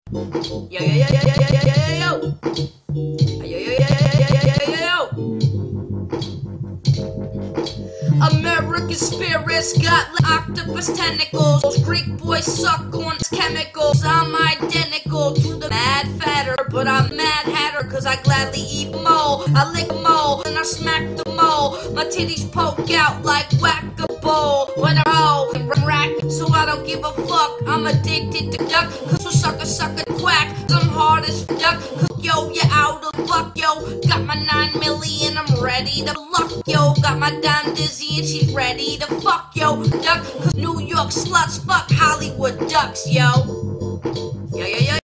Yo, yo, yo, yo, yo, yo, yo, yo, yo. Yo, yo, yo, yo, yo, yo, yo, yo. American spirits got octopus tentacles. Greek boys suck on chemicals. I'm identical to the Mad Fatter, but I'm Mad Hatter, cause I gladly eat mole. I lick mole, and I smack the mole. My titties poke out like whack-a-mole. When I roll and rack, so I don't give a fuck. I'm addicted to duck, cause you sucker quack. I'm hard as duck, cause yo, you out of luck, yo. Got my 9 milli and I'm ready to luck, yo. Got my dime dizzy and she's ready to fuck, yo. Duck, cause New York sluts fuck Hollywood ducks, yo. Yo, yo, yo.